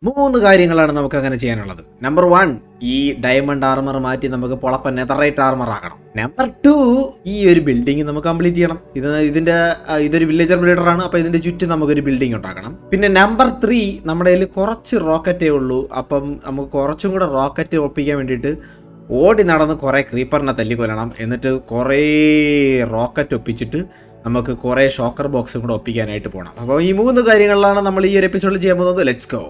മൂന്ന് കാര്യങ്ങളാണ് നമുക്ക് അങ്ങനെ ചെയ്യാനുള്ളത്. നമ്പർ 1, ഈ ഡയമണ്ട് ആർമർ മാറ്റി നമുക്ക് പൊളപ്പൻ നെതറൈറ്റ് ആർമർ ആക്കണം. നമ്പർ 2, ഈ ഒരു ബിൽഡിംഗ് നമുക്ക് കംപ്ലീറ്റ് ചെയ്യണം. ഇതൊരു വില്ലേജർ ബ്രീഡർ ആണ്, അപ്പോൾ ഇതിന്റെ ചുറ്റും നമുക്കൊരു ബിൽഡിംഗ് ഉണ്ടാക്കണം. പിന്നെ നമ്പർ 3, നമ്മുടെ കയ്യിൽ കുറച്ച് റോക്കറ്റേ ഉള്ളൂ. അപ്പം നമുക്ക് കുറച്ചും കൂടെ റോക്കറ്റ് ഒപ്പിക്കാൻ വേണ്ടിയിട്ട് ഓടി നടന്ന് കുറേ ക്രീപ്പറിനെ തല്ലിക്കൊല്ലണം. എന്നിട്ട് കുറേ റോക്കറ്റ് ഒപ്പിച്ചിട്ട് നമുക്ക് കുറേ ഷോക്കർ ബോക്സും കൂടെ ഒപ്പിക്കാനായിട്ട് പോകണം. അപ്പോൾ ഈ 3 കാര്യങ്ങളിലാണ് നമ്മൾ ഈ ഒരു എപ്പിസോഡിൽ ചെയ്യാൻ പോകുന്നത്. Let's go.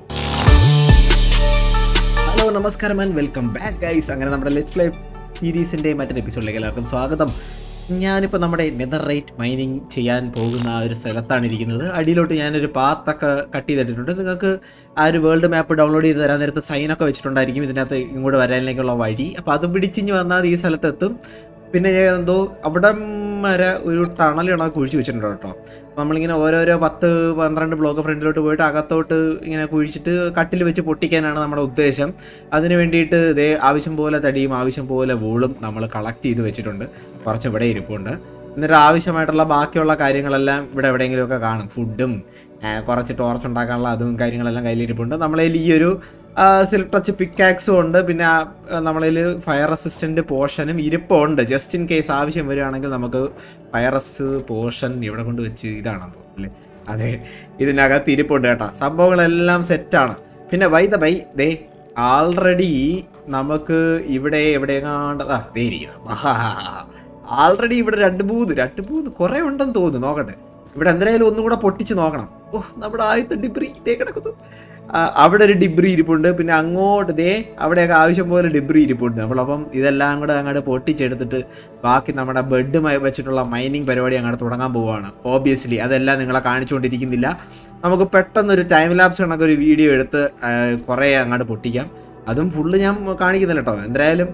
ഹലോ, നമസ്കാരം ആൻഡ് വെൽക്കം ബാക്ക് ഗൈസ്. അങ്ങനെ നമ്മുടെ ലെറ്റ്സ് പ്ലേ സീരീസിൻ്റെ മറ്റൊരു എപ്പിസോഡിലേക്ക് എല്ലാവർക്കും സ്വാഗതം. ഞാനിപ്പോൾ നമ്മുടെ നെതറൈറ്റ് മൈനിങ് ചെയ്യാൻ പോകുന്ന ആ ഒരു സ്ഥലത്താണ് ഇരിക്കുന്നത്. അടിയിലോട്ട് ഞാനൊരു പാത്തൊക്കെ കട്ട് ചെയ്തിട്ടുണ്ട്. നിങ്ങൾക്ക് ആ ഒരു വേൾഡ് മാപ്പ് ഡൗൺലോഡ് ചെയ്ത് തരാൻ നേരത്ത് സൈനൊക്കെ വെച്ചിട്ടുണ്ടായിരിക്കും ഇതിനകത്ത് ഇങ്ങോട്ട് വരാനിലേക്കുള്ള വഴി. അപ്പോൾ അത് പിടിച്ചിഞ്ഞ് വന്നാൽ ഈ സ്ഥലത്തെത്തും. പിന്നെ എന്തോ അവിടെ വരെ ഒരു ടണലാണ് കുഴിച്ച് വെച്ചിട്ടുണ്ട് കേട്ടോ. നമ്മളിങ്ങനെ ഓരോരോ 10-12 ബ്ലോക്ക് ഫ്രണ്ടിലോട്ട് പോയിട്ട് അകത്തോട്ട് ഇങ്ങനെ കുഴിച്ചിട്ട് കട്ടിൽ വെച്ച് പൊട്ടിക്കാനാണ് നമ്മുടെ ഉദ്ദേശം. അതിന് വേണ്ടിയിട്ട് ഇതേ ആവശ്യം പോലെ തടിയും ആവശ്യം പോലെ വൂളും നമ്മൾ കളക്ട് ചെയ്ത് വെച്ചിട്ടുണ്ട്. കുറച്ച് ഇവിടെ ഇരിപ്പുണ്ട്. എന്നിട്ട് ആവശ്യമായിട്ടുള്ള ബാക്കിയുള്ള കാര്യങ്ങളെല്ലാം ഇവിടെ എവിടെയെങ്കിലുമൊക്കെ കാണും. ഫുഡും കുറച്ച് ടോർച്ച് ഉണ്ടാക്കാനുള്ള അതും കാര്യങ്ങളെല്ലാം കയ്യിലിരിപ്പുണ്ട്. നമ്മളതിൽ ഈ ഒരു സിൽക്ക് ടച്ച് പിക്കാക്സും ഉണ്ട്. പിന്നെ നമ്മളതിൽ ഫയർ റെസിസ്റ്റൻ്റ് പോർഷനും ഇരിപ്പുണ്ട്. ജസ്റ്റ് ഇൻ കേസ് ആവശ്യം വരികയാണെങ്കിൽ നമുക്ക് ഫയർ പോർഷൻ ഇവിടെ കൊണ്ട് വെച്ച് ഇതാണെന്ന് തോന്നുന്നില്ലേ? അതെ, ഇതിനകത്ത് ഇരിപ്പുണ്ട് കേട്ടോ. സംഭവങ്ങളെല്ലാം സെറ്റാണ്. പിന്നെ ബൈ ദേ ആൾറെഡി നമുക്ക് ഇവിടെ എവിടെയെങ്ങാണ്ട് ദേ ഇരിക്കണം. ആൾറെഡി ഇവിടെ രണ്ട് മൂന്ന് കുറേ ഉണ്ടെന്ന് തോന്നുന്നു. നോക്കട്ടെ, ഇവിടെ എന്തായാലും ഒന്നും കൂടെ പൊട്ടിച്ച് നോക്കണം. നമ്മുടെ ആദ്യത്തെ ഡിബ്രി ഇതേ കിടക്കുന്നു. അവിടെ ഒരു ഡിബ്രി ഇരിപ്പുണ്ട്. പിന്നെ അങ്ങോട്ട് ദേ അവിടെയൊക്കെ ആവശ്യം പോലെ ഡിബ്രി ഇരിപ്പുണ്ട്. നമ്മളപ്പം ഇതെല്ലാം കൂടെ അങ്ങോട്ട് പൊട്ടിച്ചെടുത്തിട്ട് ബാക്കി നമ്മുടെ ബെഡുമായി വെച്ചിട്ടുള്ള മൈനിങ് പരിപാടി അങ്ങോട്ട് തുടങ്ങാൻ പോവുകയാണ്. ഓബിയസ്ലി അതെല്ലാം നിങ്ങളെ കാണിച്ചുകൊണ്ടിരിക്കുന്നില്ല. നമുക്ക് പെട്ടെന്നൊരു ടൈം ലാപ്സ് കണക്ക് ഒരു വീഡിയോ എടുത്ത് കുറേ അങ്ങോട്ട് പൊട്ടിക്കാം. അതും ഫുള്ള് ഞാൻ കാണിക്കുന്നില്ല കേട്ടോ. എന്തായാലും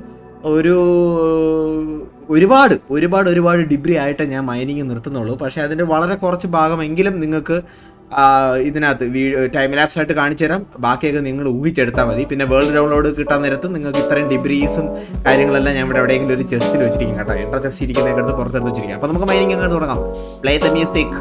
ഒരുപാട് ഡിബ്രി ആയിട്ട് ഞാൻ മൈനിങ് നിർത്തുന്നുള്ളൂ. പക്ഷേ അതിൻ്റെ വളരെ കുറച്ച് ഭാഗമെങ്കിലും നിങ്ങൾക്ക് ഇതിനകത്ത് ടൈം ലാപ്സ് ആയിട്ട് കാണിച്ചു തരാം. ബാക്കിയൊക്കെ നിങ്ങൾ ഊഹിച്ചെടുത്താൽ മതി. പിന്നെ വേൾഡ് ഡൗൺലോഡ് കിട്ടാൻ നേരത്ത് നിങ്ങൾക്ക് ഇത്രയും ഡിബ്രീസും കാര്യങ്ങളെല്ലാം ഞാൻ ഇവിടെ എവിടെയെങ്കിലും ഒരു ചെസ്റ്റിൽ വെച്ചിരിക്കും കേട്ടോ. എൻട്ര ചെസ്റ്റ് ഇരിക്കുന്നതൊക്കെ എടുത്ത് പുറത്തെടുത്ത് വെച്ചിരിക്കും. അപ്പോൾ നമുക്ക് മൈനിങ് അങ്ങോട്ട് തുടങ്ങാം. Play the music.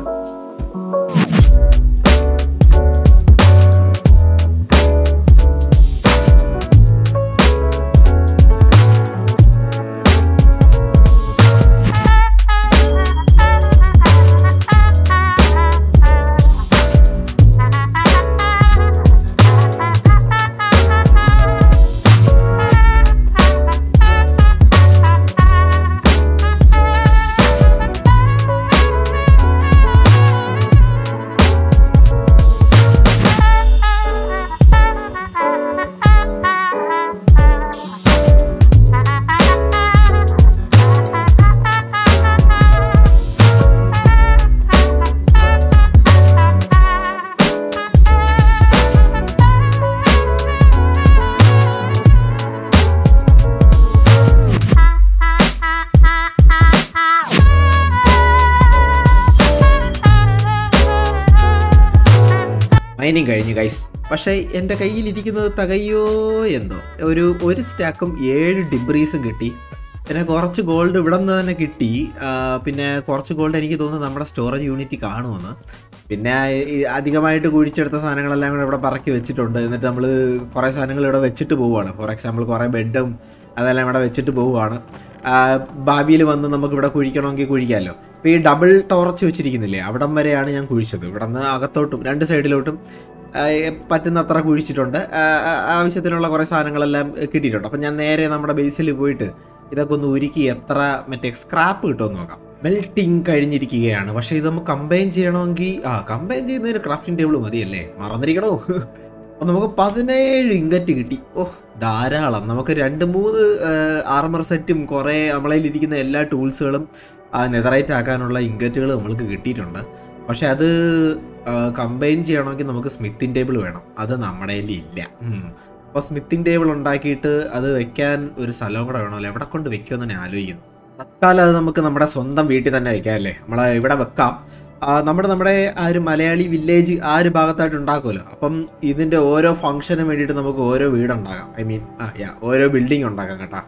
മൈനിങ് കഴിഞ്ഞു ഗൈസ്. പക്ഷേ എൻ്റെ കയ്യിലിരിക്കുന്നത് തകയോ എന്തോ. ഒരു സ്റ്റാക്കും 7 ഡിബ്രീസും കിട്ടി. പിന്നെ കുറച്ച് ഗോൾഡ് ഇവിടെ നിന്ന് തന്നെ കിട്ടി. പിന്നെ കുറച്ച് ഗോൾഡ് എനിക്ക് തോന്നുന്നു നമ്മുടെ സ്റ്റോറേജ് യൂണിറ്റ് കാണുമെന്ന്. പിന്നെ അധികമായിട്ട് കുഴിച്ചെടുത്ത സാധനങ്ങളെല്ലാം കൂടെ ഇവിടെ പറക്കി വെച്ചിട്ടുണ്ട്. എന്നിട്ട് നമ്മൾ കുറേ സാധനങ്ങൾ ഇവിടെ വെച്ചിട്ട് പോവുകയാണ്. ഫോർ എക്സാമ്പിൾ കുറേ ബെഡും അതെല്ലാം ഇവിടെ വെച്ചിട്ട് പോവുകയാണ്. ഭാവിയിൽ വന്ന് നമുക്ക് ഇവിടെ കുഴിക്കണമെങ്കിൽ കുഴിക്കാമല്ലോ. ഇപ്പോൾ ഈ ഡബിൾ ടോർച്ച് വെച്ചിരിക്കുന്നില്ലേ, അവിടം വരെയാണ് ഞാൻ കുഴിച്ചത്. ഇവിടെ നിന്ന് അകത്തോട്ടും 2 സൈഡിലോട്ടും പറ്റുന്നത്ര കുഴിച്ചിട്ടുണ്ട്. ആവശ്യത്തിനുള്ള കുറേ സാധനങ്ങളെല്ലാം കിട്ടിയിട്ടുണ്ട്. അപ്പം ഞാൻ നേരെ നമ്മുടെ ബേസിൽ പോയിട്ട് ഇതൊക്കെ ഒന്ന് ഉരുക്കി എത്ര സ്ക്രാപ്പ് കിട്ടുമെന്ന് നോക്കാം. മെൽറ്റിങ് കഴിഞ്ഞിരിക്കുകയാണ്. പക്ഷേ ഇത് നമുക്ക് കമ്പൈൻ ചെയ്യണമെങ്കിൽ കമ്പൈൻ ചെയ്യുന്നതിന് ക്രാഫ്റ്റിംഗ് ടേബിൾ മതിയല്ലേ, മറന്നിരിക്കണോ? നമുക്ക് 17 ഇങ്കറ്റ് കിട്ടി. ധാരാളം. നമുക്ക് 2-3 ആർമർ സെറ്റും കുറേ നമ്മളതിലിരിക്കുന്ന എല്ലാ ടൂൾസുകളും നെതറൈറ്റ് ആക്കാനുള്ള ഇങ്കറ്റുകൾ നമ്മൾക്ക് കിട്ടിയിട്ടുണ്ട്. പക്ഷെ അത് കമ്പൈൻ ചെയ്യണമെങ്കിൽ നമുക്ക് സ്മിത്തിങ് ടേബിൾ വേണം. അത് നമ്മുടെ കയ്യിലില്ല. അപ്പോൾ സ്മിത്തിങ് ടേബിൾ ഉണ്ടാക്കിയിട്ട് അത് വെക്കാൻ ഒരു സ്ഥലവും കൂടെ വേണമല്ലോ. എവിടെ കൊണ്ട് വെക്കുമെന്ന് ഞാൻ ആലോചിക്കുന്നു. തൽക്കാലം അത് നമുക്ക് നമ്മുടെ സ്വന്തം വീട്ടിൽ തന്നെ വെക്കാം അല്ലേ. നമ്മൾ ഇവിടെ വെക്കാം. നമ്മുടെ ആ ഒരു മലയാളി വില്ലേജ് ആ ഒരു ഭാഗത്തായിട്ട് ഉണ്ടാക്കുമല്ലോ. അപ്പം ഇതിൻ്റെ ഓരോ ഫംഗ്ഷനും വേണ്ടിയിട്ട് നമുക്ക് ഓരോ വീടുണ്ടാക്കാം. ഓരോ ബിൽഡിംഗ് ഉണ്ടാക്കാം കേട്ടോ.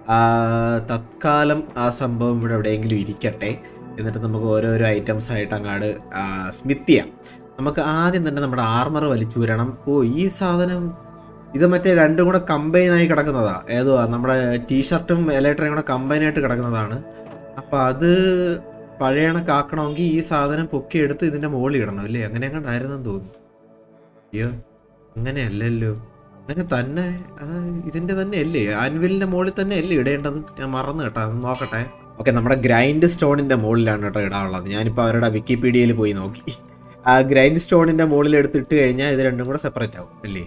തത്കാലം ആ സംഭവം ഇവിടെ എവിടെയെങ്കിലും ഇരിക്കട്ടെ. എന്നിട്ട് നമുക്ക് ഓരോരോ ഐറ്റംസ് ആയിട്ട് അങ്ങോട്ട് സ്മിത്ത് ചെയ്യാം. നമുക്ക് ആദ്യം തന്നെ നമ്മുടെ ആർമർ വലിച്ചു വരണം. ഈ സാധനം ഇത് മറ്റേ രണ്ടും കൂടെ കമ്പൈനായി കിടക്കുന്നതാ. ഏതോ നമ്മുടെ ടീഷർട്ടും എലൈറ്ററും കൂടെ കമ്പൈനായിട്ട് കിടക്കുന്നതാണ്. അപ്പോൾ അത് പഴയ കണക്കാക്കണമെങ്കിൽ ഈ സാധനം പൊക്കിയെടുത്ത് ഇതിൻ്റെ മുകളിൽ ഇടണം അല്ലേ? അങ്ങനെ കണ്ടായിരുന്നെന്ന് തോന്നുന്നു. അയ്യോ അങ്ങനെയല്ലല്ലോ, അങ്ങനെ തന്നെ അത് ഇതിൻ്റെ തന്നെ അല്ലേ, ആൻവിലിൻ്റെ മുകളിൽ തന്നെ അല്ലേ ഇടേണ്ടത്? ഞാൻ മറന്നു കേട്ടോ, അത് നോക്കട്ടെ. ഓക്കെ, നമ്മുടെ ഗ്രൈൻഡ് സ്റ്റോണിൻ്റെ മുകളിലാണ് കേട്ടോ ഇടാനുള്ളത്. ഞാനിപ്പോൾ അവരുടെ വിക്കിപീഡിയയിൽ പോയി നോക്കി. ആ ഗ്രൈൻഡ് സ്റ്റോണിൻ്റെ മുകളിൽ എടുത്തിട്ട് കഴിഞ്ഞാൽ ഇത് രണ്ടും കൂടെ സെപ്പറേറ്റ് ആവും അല്ലേ?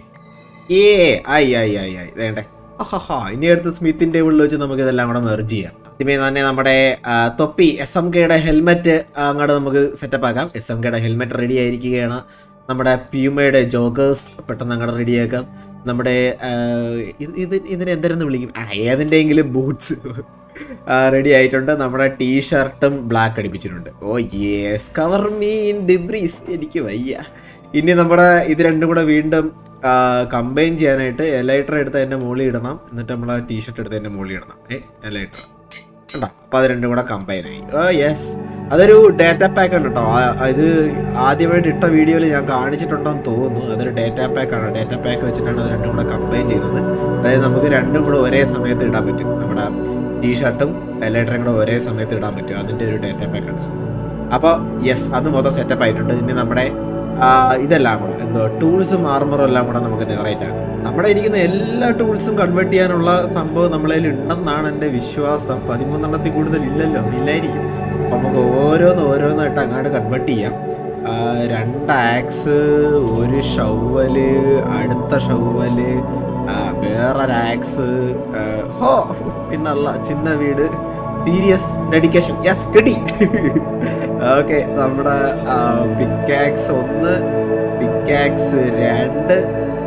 ആയി വേണ്ടേ? ഇനി അടുത്ത് സ്മിത്തിൻ്റെ ഉള്ളിൽ വെച്ച് നമുക്ക് ഇതെല്ലാം കൂടെ മെർജ് ചെയ്യാം. ആദ്യമേ തന്നെ നമ്മുടെ തൊപ്പി SMKയുടെ ഹെൽമെറ്റ് അങ്ങോട്ട് നമുക്ക് സെറ്റപ്പ് ആക്കാം. SMKയുടെ ഹെൽമെറ്റ് റെഡി ആയിരിക്കുകയാണ്. നമ്മുടെ പ്യൂമയുടെ ജോഗേഴ്സ് പെട്ടെന്ന് അങ്ങോട്ട് റെഡിയാക്കാം. നമ്മുടെ ഇതിനെ എന്തെന്ന് വിളിക്കും, ഏതിൻ്റെയെങ്കിലും ബൂട്ട്സ് റെഡി ആയിട്ടുണ്ട്. നമ്മുടെ ടീഷർട്ടും ബ്ലാക്ക് അടിപ്പിച്ചിട്ടുണ്ട്. Yes, cover me in debris. എനിക്ക് വയ്യ. ഇനി നമ്മുടെ ഇത് രണ്ടും കൂടെ വീണ്ടും കമ്പൈൻ ചെയ്യാനായിട്ട് എലൈറ്റർ എടുത്ത് അതിൻ്റെ മുകളിൽ ഇടണം. എന്നിട്ട് നമ്മൾ ആ ടീഷർട്ട് എടുത്ത് അതിൻ്റെ മുകളിൽ ഇടണം. എലൈറ്റർ കണ്ടോ? അപ്പോൾ അത് രണ്ടും കൂടെ കമ്പൈനായി. യെസ്, അതൊരു ഡാറ്റ പാക്ക് ആണ് കേട്ടോ. ഇത് ആദ്യമായിട്ട് ഇട്ട വീഡിയോയിൽ ഞാൻ കാണിച്ചിട്ടുണ്ടെന്ന് തോന്നുന്നു. അതൊരു ഡാറ്റ പാക്കാണ്. ഡാറ്റ പാക്ക് വെച്ചിട്ടാണ് അത് രണ്ടും കൂടെ കമ്പൈൻ ചെയ്യുന്നത്. അതായത് നമുക്ക് രണ്ടും കൂടെ ഒരേ സമയത്ത് ഇടാൻ പറ്റും. നമ്മുടെ ടീഷർട്ടും എലൈറ്ററും കൂടെ ഒരേ സമയത്ത് ഇടാൻ പറ്റും. അതിൻ്റെ ഒരു ഡാറ്റ പാക്കാണ് സംഭവം. അപ്പോൾ യെസ്, അത് മൊത്തം സെറ്റപ്പ് ആയിട്ടുണ്ട്. ഇനി നമ്മുടെ ഇതെല്ലാം കൂടെ ടൂൾസും ആർമറും എല്ലാം കൂടെ നമുക്ക് നെതറൈറ്റ് ആക്കാം. നമ്മുടെ ഇരിക്കുന്ന എല്ലാ ടൂൾസും കൺവേർട്ട് ചെയ്യാനുള്ള സംഭവം നമ്മളതിൽ ഉണ്ടെന്നാണ് എൻ്റെ വിശ്വാസം. 13 കൂടുതൽ ഇല്ലായിരിക്കും. അപ്പോൾ നമുക്ക് ഓരോന്നായിട്ട് അങ്ങോട്ട് കൺവേർട്ട് ചെയ്യാം. 2 ആക്സ്, ഒരു ഷവല്, അടുത്ത ഷവല്, വേറൊരു ആക്സ്, പിന്നല്ല ചിന്ന വീട്. Serious dedication. യെസ്, കിട്ടി. ഓക്കെ, നമ്മുടെ പിക്കാക്സ് 1, പിക്കാക്സ് 2,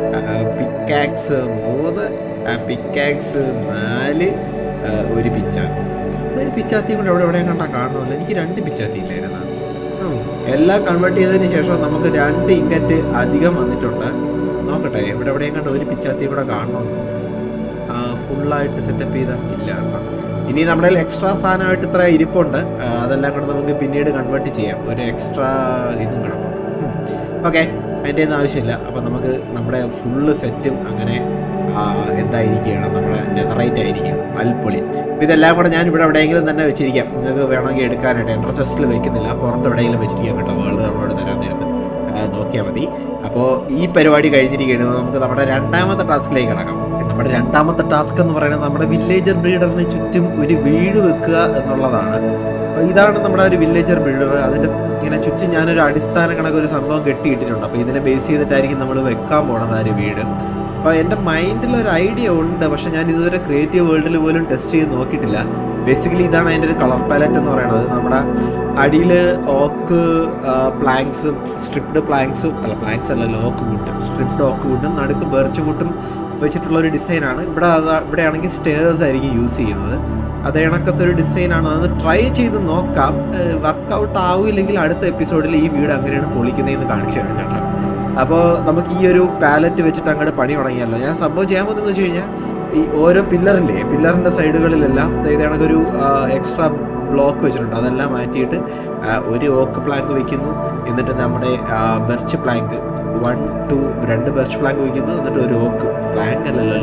പിക്കാക്സ് 3, പിക്കാക്സ് 4, ഒരു പിച്ചാത്തി. പിച്ചാത്തി കൂടെ എവിടെയും കണ്ടാൽ കാണണമല്ലോ. എനിക്ക് 2 പിച്ചാത്തി ഇല്ലായിരുന്നു. എല്ലാം കൺവേർട്ട് ചെയ്തതിന് ശേഷം നമുക്ക് 2 ഇങ്കറ്റ് അധികം വന്നിട്ടുണ്ട്. നോക്കട്ടെ, എവിടെയും കണ്ട ഒരു പിച്ചാത്തി കൂടെ കാണണമെന്ന്. ഫുള്ളായിട്ട് സെറ്റപ്പ് ചെയ്താൽ ഇല്ല കേട്ടോ. ഇനി നമ്മുടെ എക്സ്ട്രാ സാധനമായിട്ട് ഇത്ര ഇരിപ്പുണ്ട്. അതെല്ലാം കൂടെ നമുക്ക് പിന്നീട് കൺവേർട്ട് ചെയ്യാം. ഒരു എക്സ്ട്രാ ഇതും കിടപ്പുണ്ട്. ഓക്കെ, അതിൻ്റെ ഒന്നും ആവശ്യമില്ല. അപ്പോൾ നമുക്ക് നമ്മുടെ ഫുള്ള് സെറ്റും അങ്ങനെ എന്തായിരിക്കുകയാണ്, നമ്മുടെ നെതറൈറ്റ് ആയിരിക്കുകയാണ്. അൽപ്പൊളി. അപ്പോൾ ഇതെല്ലാം കൂടെ ഞാൻ ഇവിടെ എവിടെയെങ്കിലും തന്നെ വെച്ചിരിക്കാം. നിങ്ങൾക്ക് വേണമെങ്കിൽ എടുക്കാനായിട്ട് എൻട്രസെസ്റ്റിൽ വെക്കുന്നില്ല, പുറത്ത് എവിടെയെങ്കിലും വെച്ചിരിക്കാം കേട്ടോ. വേൾഡ് നമ്മളോട് തരാൻ നേരത്ത് നോക്കിയാൽ മതി. അപ്പോൾ ഈ പരിപാടി കഴിഞ്ഞിരിക്കുകയാണ്. നമുക്ക് നമ്മുടെ രണ്ടാമത്തെ ടാസ്കിലേക്ക് കിടക്കാം. നമ്മുടെ രണ്ടാമത്തെ ടാസ്ക് എന്ന് പറയുന്നത് നമ്മുടെ വില്ലേജർ ബ്രീഡറിന് ചുറ്റും ഒരു വീട് വെക്കുക എന്നുള്ളതാണ്. അപ്പോൾ ഇതാണ് നമ്മുടെ ഒരു വില്ലേജർ ബ്രീഡർ. അതിൻ്റെ ഇങ്ങനെ ചുറ്റും ഞാനൊരു അടിസ്ഥാന കണക്കൊരു സംഭവം കെട്ടിയിട്ടിട്ടുണ്ട്. അപ്പോൾ ഇതിനെ ബേസ് ചെയ്തിട്ടായിരിക്കും നമ്മൾ വെക്കാൻ പോണത് ആ ഒരു വീട്. അപ്പോൾ എൻ്റെ മൈൻഡിലൊരു ഐഡിയ ഉണ്ട്, പക്ഷേ ഞാൻ ഇതുവരെ ക്രിയേറ്റീവ് വേൾഡിൽ പോലും ടെസ്റ്റ് ചെയ്ത് നോക്കിയിട്ടില്ല. ബേസിക്കലി ഇതാണ് അതിൻ്റെ ഒരു കളർ പാലറ്റ് എന്ന് പറയുന്നത്. നമ്മുടെ അടിയിൽ ഓക്ക് പ്ലാങ്ക്സും സ്ട്രിപ്ഡ് പ്ലാങ്ക്സും പ്ലാങ്ക്സ് അല്ല, ലോക്ക് വുഡ്, സ്ട്രിപ്ഡ് ഓക്ക് വുഡും നടുക്ക് ബെർച്ച് വുഡും വെച്ചിട്ടുള്ളൊരു ഡിസൈനാണ്. ഇവിടെയാണെങ്കിൽ സ്റ്റെയർസ് ആയിരിക്കും യൂസ് ചെയ്യുന്നത്. അതേ കണക്കത്തെ ഒരു ഡിസൈനാണ്. അത് ട്രൈ ചെയ്ത് നോക്കാം. വർക്കൗട്ട് ആവില്ലെങ്കിൽ അടുത്ത എപ്പിസോഡിൽ ഈ വീട് അങ്ങനെയാണ് പൊളിക്കുന്നതെന്ന് കാണിച്ചു തരാം കേട്ടോ. അപ്പോൾ നമുക്ക് ഈ ഒരു പാലറ്റ് വെച്ചിട്ട് അങ്ങോട്ട് പണി തുടങ്ങിയല്ലോ. ഞാൻ സംഭവം ചെയ്യാൻ പോകുന്നതെന്ന് വെച്ച് കഴിഞ്ഞാൽ, ഈ ഓരോ പില്ലറിൻ്റെ സൈഡുകളിലെല്ലാം ഇത് കണക്കൊരു എക്സ്ട്രാ ബ്ലോക്ക് വെച്ചിട്ടുണ്ട്. അതെല്ലാം മാറ്റിയിട്ട് ഒരു ഓക്ക് പ്ലാങ്ക് വയ്ക്കുന്നു. എന്നിട്ട് നമ്മുടെ ബെർച്ച് പ്ലാങ്ക് 1, 2, 2 ബെർച്ച് പ്ലാങ്ക് വയ്ക്കുന്നു. എന്നിട്ട് ഒരു ഓക്ക് പ്ലാങ്ക് അല്ലല്ലോ,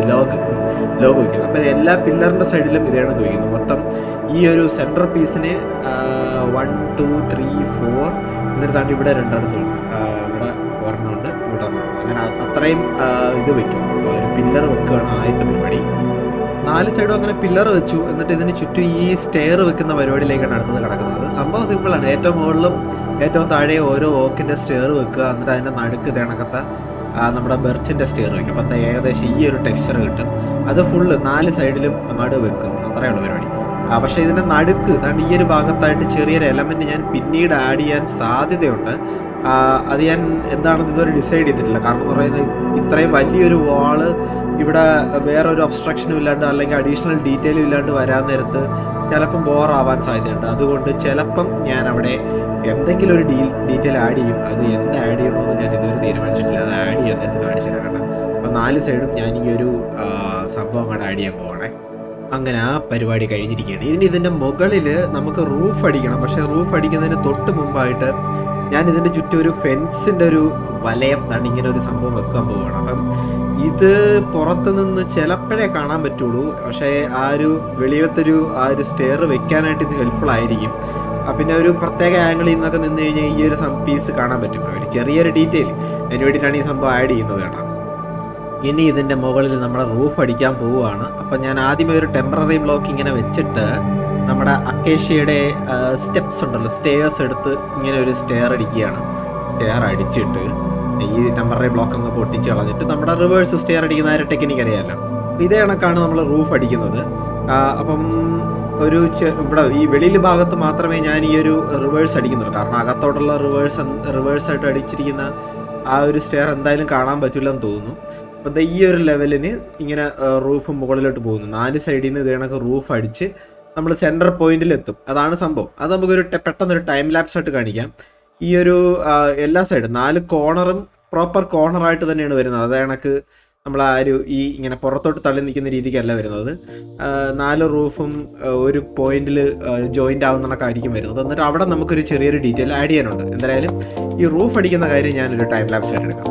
ലോഗ് വയ്ക്കുന്നു. അപ്പോൾ എല്ലാ പില്ലറിൻ്റെ സൈഡിലും ഇതേ കണക്ക് വയ്ക്കുന്നു. മൊത്തം ഈ ഒരു സെൻട്രൽ പീസിന് 1, 2, 3, 4 എന്നിട്ട് താണ്ടി ഇവിടെ 2 അടുത്തുണ്ട്. ഇവിടെ ഒരെണ്ണമുണ്ട്, ഇവിടെ ഒരെണ്ണമുണ്ട്. അങ്ങനെ അത്രയും ഇത് വയ്ക്കും. ഒരു പില്ലർ വെക്കുകയാണ് ആദ്യത്തെ പരിപാടി. 4 സൈഡും അങ്ങനെ പില്ലർ വെച്ചു. എന്നിട്ട് ഇതിന് ചുറ്റും ഈ സ്റ്റെയർ വെക്കുന്ന പരിപാടിയിലേക്കാണ് അടുത്തത് കിടക്കുന്നത്. സംഭവം സിമ്പിളാണ്. ഏറ്റവും മുകളിലും ഏറ്റവും താഴെ ഓരോ ഓക്കിൻ്റെ സ്റ്റെയർ വെക്കുക. എന്നിട്ട് അതിൻ്റെ നടുക്ക് തിണക്കത്തെ നമ്മുടെ ബെർച്ചിൻ്റെ സ്റ്റെയർ വയ്ക്കും. അപ്പം ഏകദേശം ഈ ഒരു ടെക്സ്ചർ കിട്ടും. അത് ഫുള്ള് 4 സൈഡിലും അങ്ങോട്ട് വെക്കുന്നു. അത്രയുള്ള പരിപാടി. പക്ഷേ ഇതിൻ്റെ നടുക്ക് താണ്ട് ഈ ഒരു ഭാഗത്തായിട്ട് ചെറിയൊരു എലമെൻറ്റ് ഞാൻ പിന്നീട് ആഡ് ചെയ്യാൻ സാധ്യതയുണ്ട്. അത് ഞാൻ എന്താണെന്ന് ഇതുവരെ ഡിസൈഡ് ചെയ്തിട്ടില്ല. കാരണം എന്ന് പറയുന്നത് ഇത്രയും വലിയൊരു വാള് ഇവിടെ വേറൊരു ഒബ്സ്ട്രക്ഷനും ഇല്ലാണ്ട് അല്ലെങ്കിൽ അഡീഷണൽ ഡീറ്റെയിലും ഇല്ലാണ്ട് വരാൻ നേരത്ത് ചിലപ്പം ബോറാവാൻ സാധ്യതയുണ്ട്. അതുകൊണ്ട് ചിലപ്പം ഞാൻ അവിടെ എന്തെങ്കിലും ഒരു ഡീറ്റെയിൽ ആഡ് ചെയ്യും. അത് എന്ത് ആഡ് ചെയ്യണമെന്ന് ഞാൻ ഇതുവരെ തീരുമാനിച്ചിട്ടില്ല. അത് ആഡ് ചെയ്യാൻ നേരത്ത് കാണിച്ചു തരാം കേട്ടോ. അപ്പോൾ 4 സൈഡും ഞാൻ ഈ ഒരു സംഭവം അങ്ങോട്ട് ആഡ് ചെയ്യാൻ പോകണേ. അങ്ങനെ ആ പരിപാടി കഴിഞ്ഞിരിക്കുകയാണ്. ഇതിൻ്റെ മുകളിൽ നമുക്ക് റൂഫ് അടിക്കണം. പക്ഷേ റൂഫ് അടിക്കുന്നതിന് തൊട്ട് മുമ്പായിട്ട് ഞാനിതിൻ്റെ ചുറ്റും ഒരു ഫെൻസിൻ്റെ ഒരു വലയം തന്നെ ഇങ്ങനെ ഒരു സംഭവം വെക്കാൻ പോവുകയാണ്. അപ്പം ഇത് പുറത്ത് നിന്ന് ചിലപ്പോഴേ കാണാൻ പറ്റുള്ളൂ. പക്ഷേ ആ ഒരു വെളിയിലത്തൊരു ആ ഒരു സ്റ്റെയർ വെക്കാനായിട്ട് ഇത് ഹെൽപ്ഫുൾ ആയിരിക്കും. പിന്നെ ഒരു പ്രത്യേക ആംഗിളിൽ നിന്നൊക്കെ നിന്ന് കഴിഞ്ഞാൽ ഈ ഒരു പീസ് കാണാൻ പറ്റും. ഒരു ചെറിയൊരു ഡീറ്റെയിൽ അതിന് വേണ്ടിയിട്ടാണ് ഈ സംഭവം ആഡ് ചെയ്യുന്നത് കേട്ടോ. ഇനി ഇതിൻ്റെ മുകളിൽ നമ്മുടെ റൂഫ് അടിക്കാൻ പോവുകയാണ്. അപ്പം ഞാൻ ആദ്യമേ ഒരു ടെമ്പററി ബ്ലോക്ക് ഇങ്ങനെ വെച്ചിട്ട് നമ്മുടെ അക്കേഷ്യയുടെ സ്റ്റെപ്സ് ഉണ്ടല്ലോ, സ്റ്റെയർസ് എടുത്ത് ഇങ്ങനെ ഒരു സ്റ്റെയർ അടിക്കുകയാണ്. സ്റ്റെയർ അടിച്ചിട്ട് ഈ ടെമ്പററി ബ്ലോക്ക് അങ്ങ് പൊട്ടിച്ച് കളഞ്ഞിട്ട് നമ്മുടെ റിവേഴ്സ് സ്റ്റെയർ അടിക്കുന്ന ആ ഒരു ടെക്നിക്ക് അറിയാമല്ലോ. ഇതേ കണക്കാണ് നമ്മൾ റൂഫ് അടിക്കുന്നത്. അപ്പം ഒരു ഇവിടെ ഈ വെളിയിൽ ഭാഗത്ത് മാത്രമേ ഞാൻ ഈ ഒരു റിവേഴ്സ് അടിക്കുന്നുള്ളൂ. കാരണം അകത്തോട്ടുള്ള റിവേഴ്സായിട്ട് അടിച്ചിരിക്കുന്ന ആ ഒരു സ്റ്റെയർ എന്തായാലും കാണാൻ പറ്റില്ലെന്ന് തോന്നുന്നു. അപ്പം ഈ ഒരു ലെവലിന് ഇങ്ങനെ റൂഫ് മുകളിലോട്ട് പോകുന്നു. 4 സൈഡിൽ നിന്ന് ഇത് കണക്ക് റൂഫ് അടിച്ച് നമ്മൾ സെൻറ്റർ പോയിന്റിലെത്തും. അതാണ് സംഭവം. അത് നമുക്കൊരു പെട്ടെന്നൊരു ടൈം ലാപ്സ് ആയിട്ട് കാണിക്കാം. ഈ ഒരു എല്ലാ സൈഡും 4 കോർണറും പ്രോപ്പർ കോർണറായിട്ട് തന്നെയാണ് വരുന്നത്. അത് കണക്ക് നമ്മൾ ആ ഒരു ഈ ഇങ്ങനെ പുറത്തോട്ട് തള്ളി നിൽക്കുന്ന രീതിക്കല്ല വരുന്നത്. 4 റൂഫും ഒരു പോയിന്റിൽ ജോയിൻ്റ് ആവുന്ന കണക്കായിരിക്കും വരുന്നത്. എന്നിട്ട് അവിടെ നമുക്കൊരു ചെറിയൊരു ഡീറ്റെയിൽ ആഡ് ചെയ്യാനുണ്ട്. എന്തായാലും ഈ റൂഫ് അടിക്കുന്ന കാര്യം ഞാനൊരു ടൈം ലാപ്സ് ആയിട്ട് എടുക്കാം.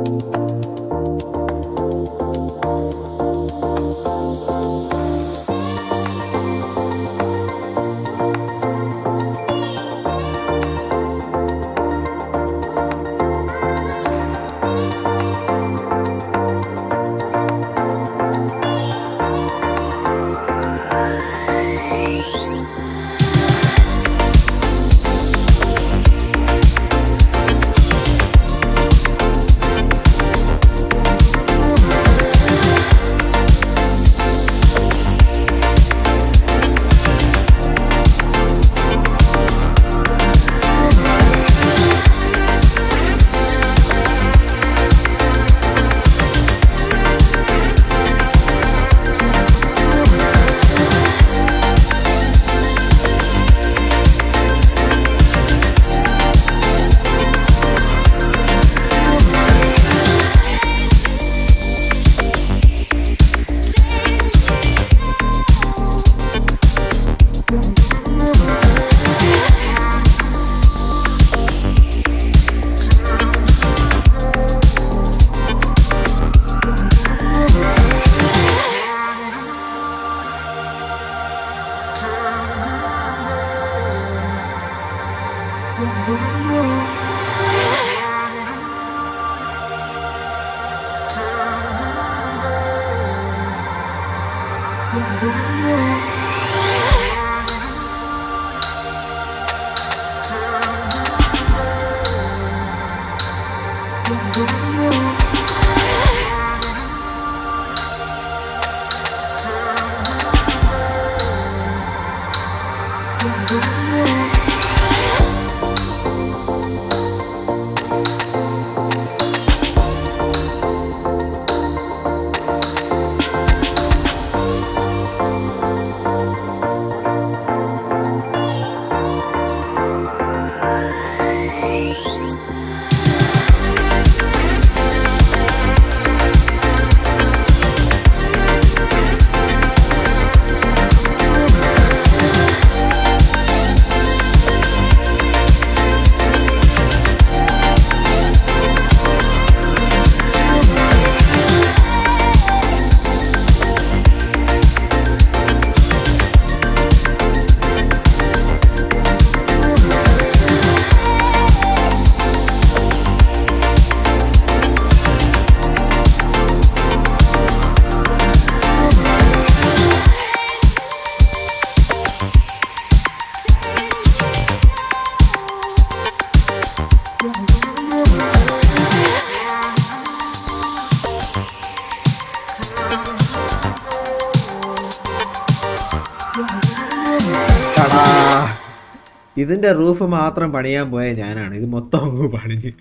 ഇതിൻ്റെ റൂഫ് മാത്രം പണിയാൻ പോയ ഞാനാണ്. ഇത് മൊത്തം അങ്ങ് പണിഞ്ഞ്.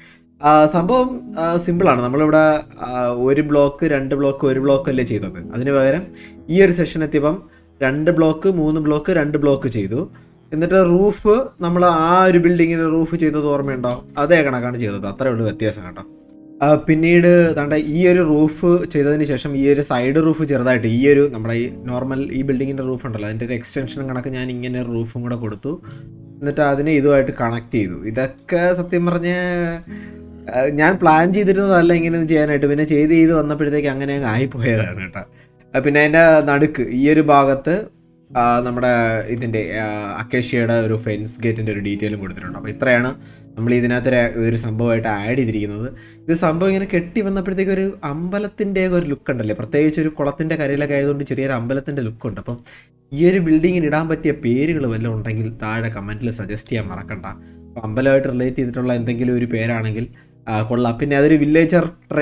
സംഭവം സിമ്പിളാണ്. നമ്മളിവിടെ 1 ബ്ലോക്ക് 2 ബ്ലോക്ക് 1 ബ്ലോക്ക് അല്ലേ ചെയ്തത്. അതിന് പകരം ഈ ഒരു സെഷൻ എത്തിയപ്പം 2 ബ്ലോക്ക് 3 ബ്ലോക്ക് 2 ബ്ലോക്ക് ചെയ്തു. എന്നിട്ട് റൂഫ് നമ്മൾ ആ ഒരു ബിൽഡിങ്ങിൻ്റെ റൂഫ് ചെയ്തത് ഓർമ്മയുണ്ടോ? അതേ കണക്കാണ് ചെയ്തത്. അത്രേ ഉള്ളൂ വ്യത്യാസം കേട്ടോ. പിന്നീട് ദാണ്ട ഈ ഒരു റൂഫ് ചെയ്തതിന് ശേഷം ഈ ഒരു സൈഡ് റൂഫ് ചെറുതായിട്ട് ഈ ഒരു നമ്മുടെ ഈ നോർമൽ ഈ ബിൽഡിങ്ങിൻ്റെ റൂഫ് ഉണ്ടല്ലോ അതിൻ്റെ ഒരു എക്സ്റ്റൻഷൻ കണക്ക് ഞാൻ ഇങ്ങനെ ഒരു റൂഫും കൂടെ കൊടുത്തു. എന്നിട്ട് അതിനെ ഇതുമായിട്ട് കണക്ട് ചെയ്തു. ഇതൊക്കെ സത്യം പറഞ്ഞ ഞാൻ പ്ലാൻ ചെയ്തിരുന്നതല്ല ഇങ്ങനെയൊന്നും ചെയ്യാനായിട്ട്. പിന്നെ ചെയ്ത് വന്നപ്പോഴത്തേക്ക് അങ്ങനെ അങ്ങ് ആയിപ്പോയതാണ് കേട്ടോ. പിന്നെ അതിൻ്റെ നടുക്ക് ഈ ഒരു ഭാഗത്ത് നമ്മുടെ ഇതിൻ്റെ അക്കേഷ്യയുടെ ഒരു ഫെൻസ് ഗേറ്റിൻ്റെ ഒരു ഡീറ്റെയിലും കൊടുത്തിട്ടുണ്ട്. അപ്പോൾ ഇത്രയാണ് നമ്മൾ ഇതിനകത്ത് ഒരു സംഭവമായിട്ട് ആഡ് ചെയ്തിരിക്കുന്നത്. ഇത് സംഭവം ഇങ്ങനെ കെട്ടി വന്നപ്പോഴത്തേക്ക് ഒരു അമ്പലത്തിൻ്റെ ഒരു ലുക്ക് ഉണ്ടല്ലേ, പ്രത്യേകിച്ച് ഒരു കുളത്തിൻ്റെ കരയിലൊക്കെ ആയതുകൊണ്ട് ചെറിയൊരു അമ്പലത്തിൻ്റെ ലുക്കുണ്ട്. അപ്പം ഈ ഒരു ബിൽഡിങ്ങിന് ഇടാൻ പറ്റിയ പേരുകൾ വല്ലതും ഉണ്ടെങ്കിൽ താഴെ കമൻറ്റിൽ സജസ്റ്റ് ചെയ്യാൻ മറക്കണ്ട. അപ്പോൾ അമ്പലമായിട്ട് റിലേറ്റ് ചെയ്തിട്ടുള്ള എന്തെങ്കിലും ഒരു പേരാണെങ്കിൽ കൊള്ളാം. പിന്നെ അതൊരു വില്ലേജർ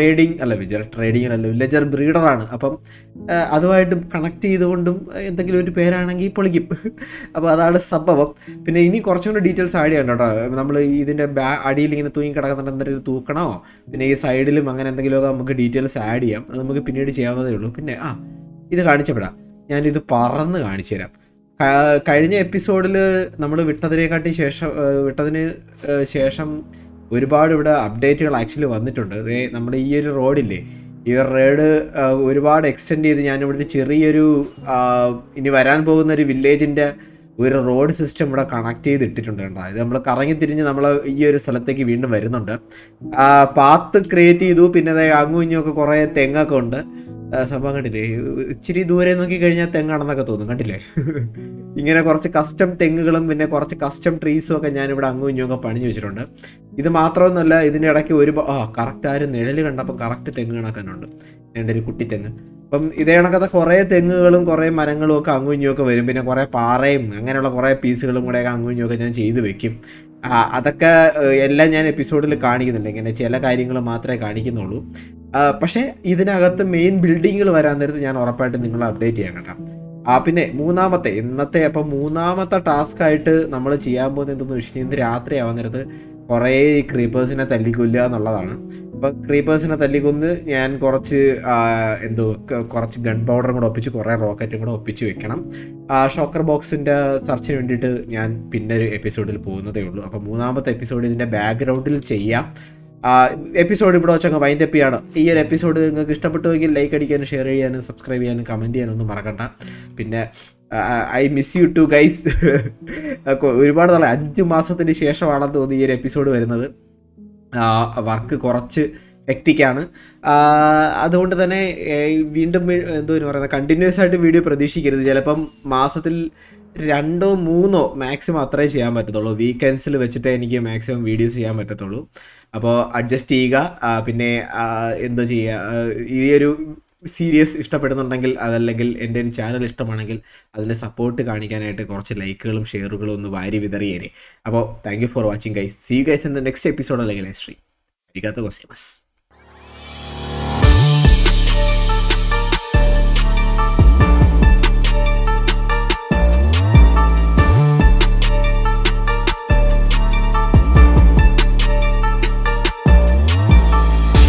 വില്ലേജർ ബ്രീഡറാണ്. അപ്പം അതുമായിട്ട് കണക്ട് ചെയ്തുകൊണ്ടും എന്തെങ്കിലും ഒരു പേരാണെങ്കിൽ പൊളിക്കും. അപ്പോൾ അതാണ് സംഭവം. പിന്നെ ഇനി കുറച്ചും കൂടി ഡീറ്റെയിൽസ് ആഡ് ചെയ്യണം കേട്ടോ. നമ്മൾ ഇതിൻ്റെ അടിയിൽ ഇങ്ങനെ തൂങ്ങി കിടക്കുന്നുണ്ട്, എന്തെങ്കിലും തൂക്കണോ, പിന്നെ ഈ സൈഡിലും അങ്ങനെ എന്തെങ്കിലുമൊക്കെ നമുക്ക് ഡീറ്റെയിൽസ് ആഡ് ചെയ്യാം. അത് നമുക്ക് പിന്നീട് ചെയ്യാവുന്നതേ ഉള്ളൂ. പിന്നെ ഇത് കാണിച്ചപ്പെടാം, ഞാനിത് പറന്ന് കാണിച്ചു തരാം. കഴിഞ്ഞ എപ്പിസോഡിൽ നമ്മൾ വിട്ടതിന് ശേഷം ഒരുപാട് ഇവിടെ അപ്ഡേറ്റുകൾ ആക്ച്വലി വന്നിട്ടുണ്ട്. നമ്മുടെ ഈ ഒരു റോഡില്ലേ, ഈ ഒരു റോഡ് ഒരുപാട് എക്സ്റ്റെൻഡ് ചെയ്ത് ഞാനിവിടെ ഒരു ചെറിയൊരു ഇനി വരാൻ പോകുന്ന ഒരു വില്ലേജിൻ്റെ ഒരു റോഡ് സിസ്റ്റം ഇവിടെ കണക്ട് ചെയ്തിട്ടിട്ടുണ്ട് കേട്ടോ. ഇത് നമ്മൾ കറങ്ങിത്തിരിഞ്ഞ് നമ്മൾ ഈ ഒരു സ്ഥലത്തേക്ക് വീണ്ടും വരുന്നുണ്ട്. പാത്ത് ക്രിയേറ്റ് ചെയ്തു. പിന്നെ അങ്ങും ഇങ്ങുമൊക്കെ കുറേ തെങ്ങൊക്കെ ഉണ്ട്. സംഭവം കണ്ടില്ലേ, ഇച്ചിരി ദൂരെ നോക്കിക്കഴിഞ്ഞാൽ തെങ്ങാണെന്നൊക്കെ തോന്നും, കണ്ടില്ലേ? ഇങ്ങനെ കുറച്ച് കസ്റ്റം തെങ്ങുകളും പിന്നെ കുറച്ച് കസ്റ്റം ട്രീസും ഒക്കെ ഞാനിവിടെ അങ്ങും ഇങ്ങുമൊക്കെ പണിഞ്ഞു വെച്ചിട്ടുണ്ട്. ഇത് മാത്രമൊന്നുമല്ല, ഇതിൻ്റെ ഇടയ്ക്ക് കറക്റ്റ് ആരും നിഴൽ കണ്ടപ്പം കറക്റ്റ് തെങ്ങ് കണക്കാനുണ്ട്, എൻ്റെ ഒരു കുട്ടി തെങ്ങ്. അപ്പം ഇതേ കണക്കത്തെ കുറേ തെങ്ങുകളും കുറേ മരങ്ങളും ഒക്കെ അങ്ങും ഇങ്ങുമൊക്കെ വരും. പിന്നെ കുറേ പാറയും അങ്ങനെയുള്ള കുറേ പീസുകളും കൂടെയൊക്കെ അങ്ങും ഇങ്ങുമൊക്കെ ഞാൻ ചെയ്ത് വെക്കും. അതൊക്കെ എല്ലാം ഞാൻ എപ്പിസോഡിൽ കാണിക്കുന്നുണ്ട്. ഇങ്ങനെ ചില കാര്യങ്ങൾ മാത്രമേ കാണിക്കുന്നുള്ളൂ. പക്ഷേ ഇതിനകത്ത് മെയിൻ ബിൽഡിങ്ങുകൾ വരാൻ നേരത്ത് ഞാൻ ഉറപ്പായിട്ട് നിങ്ങളെ അപ്ഡേറ്റ് ചെയ്യാൻ കേട്ടോ. പിന്നെ മൂന്നാമത്തെ ടാസ്ക് ആയിട്ട് നമ്മൾ ചെയ്യാൻ പോകുന്നത് എന്തെന്ന് വെച്ച് കഴിഞ്ഞാൽ ഇന്ന് രാത്രിയാവാൻ നേരത്ത് കുറേ ക്രീപ്പേഴ്സിനെ തല്ലിക്കൊല്ലുക എന്നുള്ളതാണ്. അപ്പോൾ ക്രീപ്പേഴ്സിനെ തല്ലിക്കൊന്ന് ഞാൻ കുറച്ച് ഗൺ പൗഡറും കൂടെ ഒപ്പിച്ച് കുറേ റോക്കറ്റും കൂടെ ഒപ്പിച്ച് വെക്കണം. ഷോക്കർ ബോക്സിൻ്റെ സെർച്ചിന് വേണ്ടിയിട്ട് ഞാൻ പിന്നെ ഒരു എപ്പിസോഡിൽ പോകുന്നതേ ഉള്ളൂ. അപ്പോൾ മൂന്നാമത്തെ എപ്പിസോഡ് ഇതിൻ്റെ ബാക്ക്ഗ്രൗണ്ടിൽ ചെയ്യാം. എപ്പിസോഡ് ഇവിടെ വെച്ചങ്ങ് വൈൻഡപ്പ് ചെയ്യാണ്. ഈ ഒരു എപ്പിസോഡ് നിങ്ങൾക്ക് ഇഷ്ടപ്പെട്ടുവെങ്കിൽ ലൈക്ക് അടിക്കാനും ഷെയർ ചെയ്യാനും സബ്സ്ക്രൈബ് ചെയ്യാനും കമൻറ്റ് ചെയ്യാനൊന്നും മറക്കണ്ട. പിന്നെ I miss you too guys. ഒരുപാട് 5 മാസത്തിന് ശേഷമാണെന്ന് തോന്നി ഈ ഒരു എപ്പിസോഡ് വരുന്നത്. വർക്ക് കുറച്ച് ഹെക്റ്റിക്കാണ്. അതുകൊണ്ട് തന്നെ വീണ്ടും കണ്ടിന്യൂസ് ആയിട്ട് വീഡിയോ പ്രതീക്ഷിക്കരുത്. ചിലപ്പം മാസത്തിൽ 2 or 3 മാക്സിമം അത്രേ ചെയ്യാൻ പറ്റത്തുള്ളൂ. വീക്കെൻഡ്സിൽ വെച്ചിട്ട് എനിക്ക് മാക്സിമം വീഡിയോസ് ചെയ്യാൻ പറ്റത്തുള്ളൂ. അപ്പോൾ അഡ്ജസ്റ്റ് ചെയ്യുക. പിന്നെ ഈ ഒരു സീരീസ് ഇഷ്ടപ്പെടുന്നുണ്ടെങ്കിൽ അതല്ലെങ്കിൽ എൻ്റെ ഒരു ചാനൽ ഇഷ്ടമാണെങ്കിൽ അതിൻ്റെ സപ്പോർട്ട് കാണിക്കാനായിട്ട് കുറച്ച് ലൈക്കുകളും ഷെയറുകളും ഒന്ന് വാരി വിതറിയേരെ. അപ്പോൾ thank you for watching guys. See you guys in the next episode അല്ലെങ്കിൽ ഹിസ്റ്ററി.